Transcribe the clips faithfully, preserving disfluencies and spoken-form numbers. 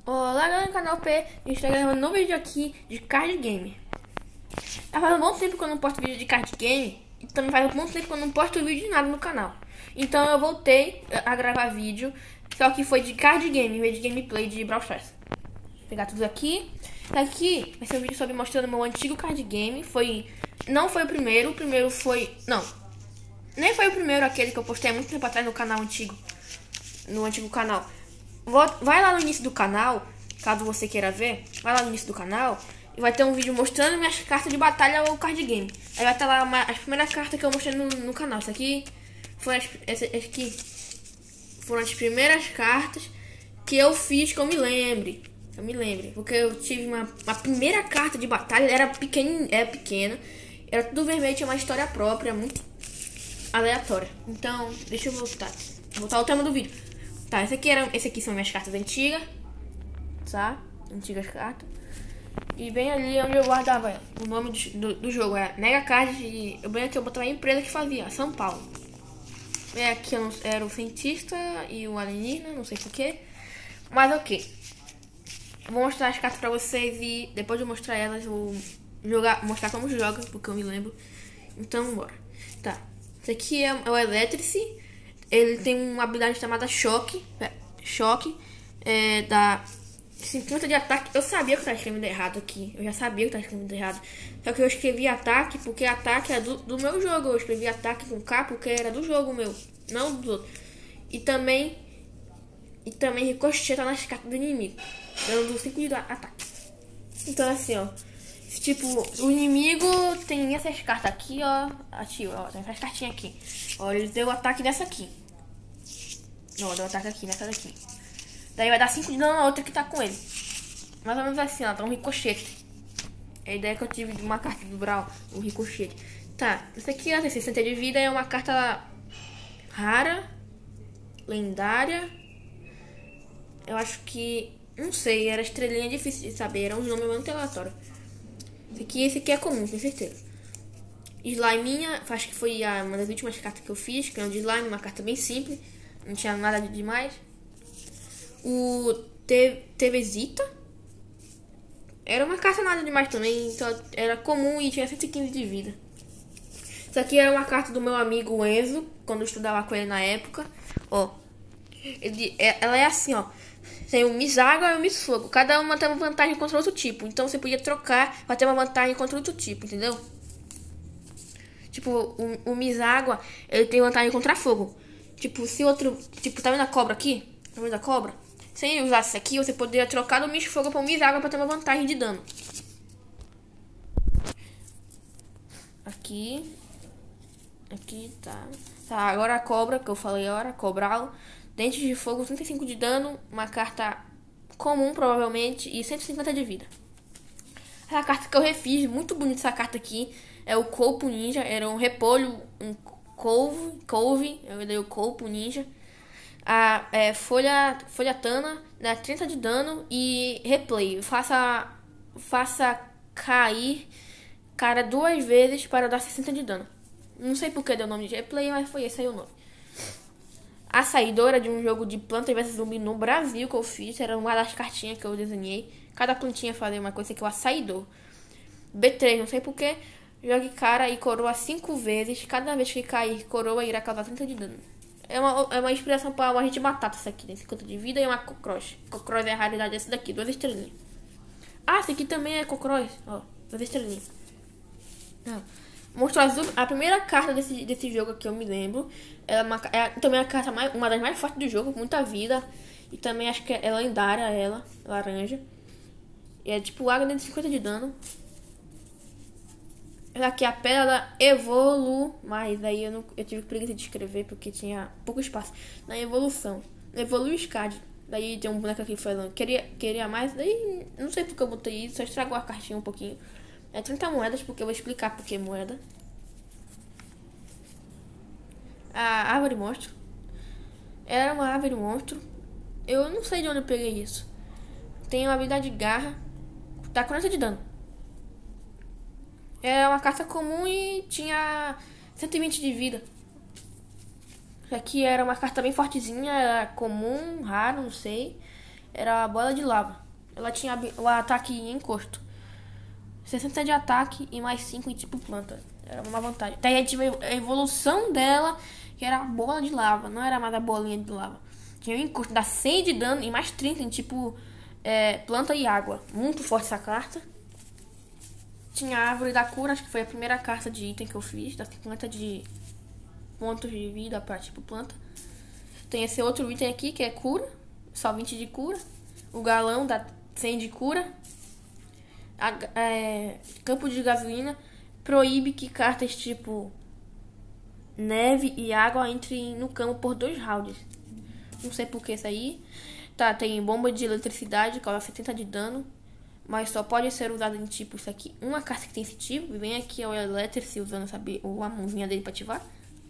Olá galera do canal P, a gente tá gravando um novo vídeo aqui de card game. Tá fazendo um bom tempo que eu não posto vídeo de card game e também faz um bom tempo que eu não posto vídeo de nada no canal. Então eu voltei a gravar vídeo, só que foi de card game, em vez de gameplay de Brawl Stars. Vou pegar tudo aqui. Aqui vai ser um vídeo sobre mostrando meu antigo card game. Foi, não foi o primeiro, o primeiro foi, não, nem foi o primeiro aquele que eu postei há muito tempo atrás no canal antigo, no antigo canal. Vai lá no início do canal, caso você queira ver. Vai lá no início do canal e vai ter um vídeo mostrando minhas cartas de batalha ou card game. Aí vai estar lá uma, as primeiras cartas que eu mostrei no, no canal. Isso aqui foram as, essa, aqui foram as primeiras cartas que eu fiz que eu me lembre. Eu me lembre. Porque eu tive uma, uma primeira carta de batalha, era pequena, era pequena, era tudo vermelho, tinha uma história própria, muito aleatória. Então, deixa eu voltar. Vou voltar ao tema do vídeo. Tá, esse aqui, era, esse aqui são minhas cartas antigas, tá? Antigas cartas. E bem ali onde eu guardava o nome do, do, do jogo, é Mega Card. E eu bem aqui eu botava a empresa que fazia, São Paulo. Bem aqui eu não, era o cientista e o alienígena, não sei porquê. Mas ok. Vou mostrar as cartas pra vocês e depois de mostrar elas eu vou jogar, mostrar como joga, porque eu me lembro. Então bora. Tá, esse aqui é, é o Electric. Ele tem uma habilidade chamada Choque. Choque. É, dá cinquenta de ataque. Eu sabia que eu estava escrevendo errado aqui. Eu já sabia que eu estava escrevendo errado. Só que eu escrevi ataque porque ataque é do, do meu jogo. Eu escrevi ataque com K porque era do jogo meu, não do outro. E também. E também ricocheta nas cartas do inimigo, dando cinco de ataque. Então assim, ó. Tipo, o inimigo tem essas cartas aqui, ó. Aqui, ó. Tem essas cartinhas aqui. Ó, ele deu ataque nessa aqui. Ó, deu ataque aqui, nessa daqui. Daí vai dar cinco de dano na outra que tá com ele. Mais ou menos assim, ó. Tá um ricochete. É a ideia que eu tive de uma carta do Brawl, o ricochete. Tá, essa aqui, ó, tem sessenta de vida. É uma carta rara, lendária. Eu acho que, não sei, era estrelinha difícil de saber. Era um nome muito aleatório. Esse aqui, esse aqui é comum, tenho certeza. Sliminha, acho que foi a, uma das últimas cartas que eu fiz, que é um de slime, uma carta bem simples, não tinha nada de demais. O Tevezita era uma carta nada demais também, então era comum e tinha cento e quinze de vida. Isso aqui era uma carta do meu amigo Enzo, quando eu estudava com ele na época. Ó, ele, ela é assim, ó. Tem o Miss Água e o Miss Fogo. Cada uma tem uma vantagem contra outro tipo. Então você podia trocar pra ter uma vantagem contra outro tipo, entendeu? Tipo, o, o Miss Água, ele tem vantagem contra fogo. Tipo, se outro... Tipo, tá vendo a cobra aqui? Tá vendo a cobra? Se ele usasse isso aqui, você poderia trocar do Miss Fogo para o Miss Água pra ter uma vantagem de dano. Aqui. Aqui, tá. Tá, agora a cobra, que eu falei agora, Cobral. Dentes de fogo, trinta e cinco de dano, uma carta comum provavelmente e cento e cinquenta de vida. Essa carta que eu refiz, muito bonita essa carta aqui, é o Colpo Ninja, era um repolho, um couve, couve eu dei o Colpo Ninja. A é, folha, folha Tana, dá trinta de dano e replay, faça, faça cair cara duas vezes para dar sessenta de dano. Não sei porque deu o nome de replay, mas foi esse aí o nome. A saidora de um jogo de planta versus zumbi no Brasil que eu fiz. Era uma das cartinhas que eu desenhei. Cada plantinha fazia uma coisa que eu açaidor. B três, não sei porquê. Jogue cara e coroa cinco vezes. Cada vez que cair coroa irá causar trinta de dano. É uma, é uma inspiração para uma gente batata essa aqui. Tem cinquenta de vida e uma cockroach. Cockroach é a raridade dessa daqui. Duas estrelinhas. Ah, esse aqui também é cockroach. Ó, duas estrelinhas. Não. Monstro Azul, a primeira carta desse, desse jogo aqui eu me lembro. É, uma, é também a carta mais, uma das mais fortes do jogo, com muita vida. E também acho que é lendária ela, laranja. E é tipo água de cinquenta de dano. Essa aqui é a pedra Evolu. Mas aí eu, não, eu tive preguiça de escrever porque tinha pouco espaço. Na evolução. Evolu Scad. Daí tem um boneco aqui falando. Queria, queria mais. Daí não sei porque eu botei isso. Só estragou a cartinha um pouquinho. É trinta moedas, porque eu vou explicar por que moeda. A árvore monstro. Era uma árvore monstro. Eu não sei de onde eu peguei isso. Tem uma habilidade de garra. Dá quarenta de dano. Era uma carta comum e tinha cento e vinte de vida. Isso aqui era uma carta bem fortezinha. Era comum, raro, não sei. era a bola de lava. Ela tinha o ataque e encosto. sessenta de ataque e mais cinco em tipo planta. Era uma vantagem. Daí a gente tive a evolução dela, que era a bola de lava. Não era mais a bolinha de lava. Tinha um encosto, dá cem de dano e mais trinta em tipo é, planta e água. Muito forte essa carta. Tinha a árvore da cura, acho que foi a primeira carta de item que eu fiz. Dá cinquenta de pontos de vida pra tipo planta. Tem esse outro item aqui que é cura. Só vinte de cura. O galão dá cem de cura. A, é, campo de gasolina proíbe que cartas tipo neve e água entrem no campo por dois rounds. Não sei por que isso aí. Tá, tem bomba de eletricidade, causa setenta de dano. Mas só pode ser usada em tipo isso aqui. Uma carta que tem esse tipo. Vem aqui o Electric usando sabe, a mãozinha dele pra ativar.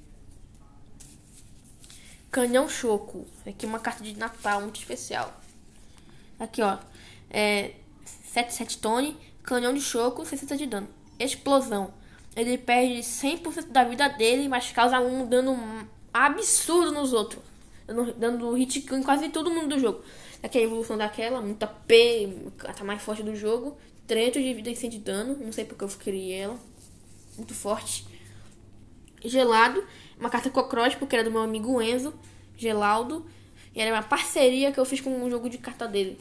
Canhão Choco. Aqui é uma carta de Natal muito especial. Aqui ó. É, sete sete tone. Canhão de choco, sessenta de dano. Explosão. Ele perde cem por cento da vida dele, mas causa um dano absurdo nos outros. Dando, dando hit kill em quase todo mundo do jogo. Aqui é a evolução daquela, muita P, tá mais forte do jogo. trezentos de vida e cem de dano. Não sei porque eu criei ela. Muito forte. Gelado. Uma carta Cockroach, porque era do meu amigo Enzo. Gelaldo. E era uma parceria que eu fiz com um jogo de carta dele.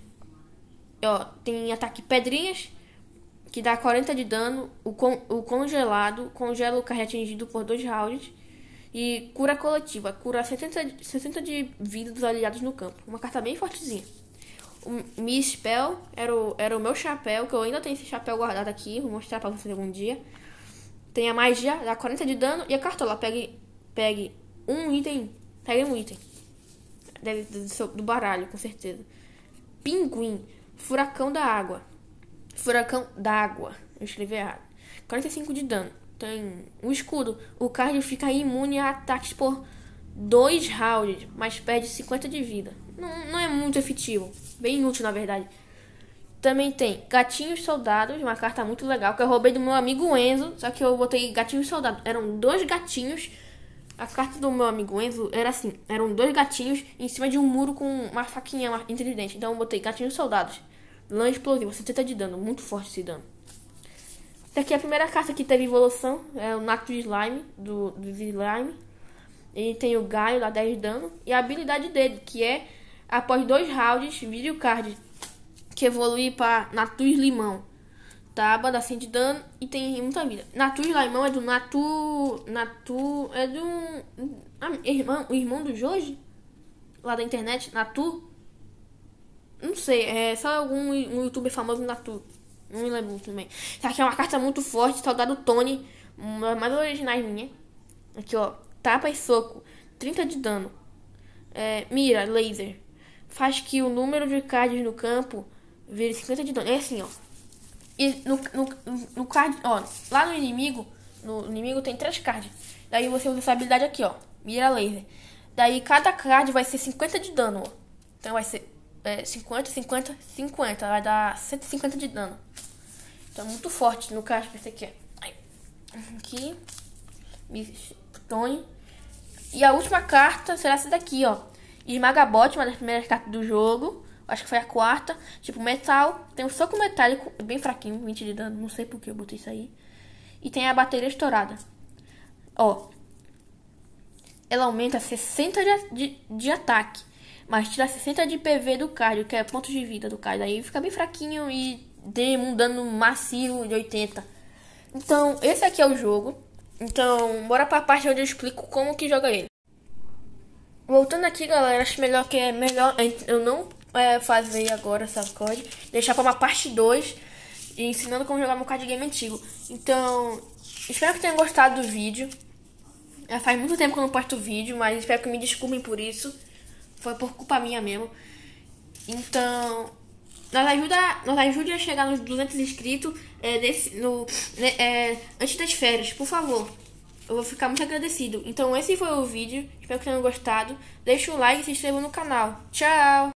Ó, tem ataque Pedrinhas, que dá quarenta de dano. O, con o congelado congela o card atingido por dois rounds. E cura coletiva, cura setenta, sessenta de vida dos aliados no campo. Uma carta bem fortezinha. O Misspell era o, era o meu chapéu, que eu ainda tenho esse chapéu guardado aqui. Vou mostrar pra vocês algum dia. Tem a magia, dá quarenta de dano. E a cartola, pegue, pegue um item. Pegue um item. Deve, do, do baralho, com certeza. Pinguim, furacão da água. Furacão d'água. Eu escrevi errado. quarenta e cinco de dano. Tem um escudo. O card fica imune a ataques por dois rounds, mas perde cinquenta de vida. Não, não é muito efetivo. Bem inútil, na verdade. Também tem Gatinhos Soldados, uma carta muito legal, que eu roubei do meu amigo Enzo. Só que eu botei Gatinhos Soldados. Eram dois gatinhos. A carta do meu amigo Enzo era assim. Eram dois gatinhos em cima de um muro com uma faquinha entre dentes. Então eu botei Gatinhos Soldados. Lã explosivo, setenta de dano. Muito forte esse dano. Essa aqui é a primeira carta que teve evolução. É o Nato Slime, do, do Slime. Ele tem o Gaio, dá dez de dano. E a habilidade dele, que é, após dois rounds, vire o card, que evolui para Natus Limão. Taba, dá cem de dano e tem muita vida. Natus Limão é do Natu... Natu... É do... Ah, irmão, o irmão do Joji? Lá da internet, Natu? Não sei, é só algum um youtuber famoso Natu. Não me lembro muito bem. Essa aqui é uma carta muito forte, soldado Tony. Uma das mais originais minha. Aqui, ó. Tapa e soco. trinta de dano. É, mira, laser. Faz que o número de cards no campo vire cinquenta de dano. É assim, ó. E no, no, no card, ó. Lá no inimigo, no inimigo tem três cards. Daí você usa essa habilidade aqui, ó. Mira, laser. Daí cada card vai ser cinquenta de dano, ó. Então vai ser é, cinquenta, cinquenta, cinquenta. Vai dar cento e cinquenta de dano. Então é muito forte no card. Esse aqui, ó. Aqui. Tony. E a última carta será essa daqui, ó. Esmagabot, uma das primeiras cartas do jogo. Acho que foi a quarta. Tipo, metal. Tem um soco metálico bem fraquinho, vinte de dano. Não sei por que eu botei isso aí. E tem a bateria estourada. Ó. Ela aumenta sessenta de, de, de ataque. Mas tira sessenta de P V do card, que é pontos de vida do card. Aí fica bem fraquinho e tem um dano massivo de oitenta. Então, esse aqui é o jogo. Então, bora pra parte onde eu explico como que joga ele. Voltando aqui, galera, acho melhor que é melhor eu não é, fazer agora essa code, deixar pra uma parte dois, ensinando como jogar meu card game antigo. Então, espero que tenham gostado do vídeo. Já faz muito tempo que eu não posto vídeo, mas espero que me desculpem por isso. Foi por culpa minha mesmo. Então, nos ajuda, nos ajude a chegar nos duzentos inscritos é, nesse, no, né, é, antes das férias, por favor. Eu vou ficar muito agradecido. Então esse foi o vídeo. Espero que tenham gostado. Deixa o like e se inscreva no canal. Tchau!